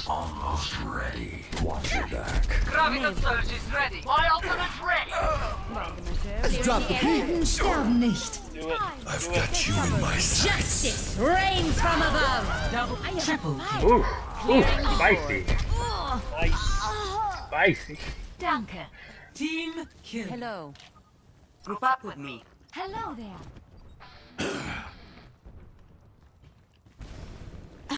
Almost ready. Watch your back. Graviton Surge is ready. My ultimate's ready. Drop the Helden sterben nicht. Do it. I've got you in my sights. Justice reigns from above. triple. Ooh, spicy. Nice. Spicy. Danke. Team kill. Hello. Group up with me. Hello there.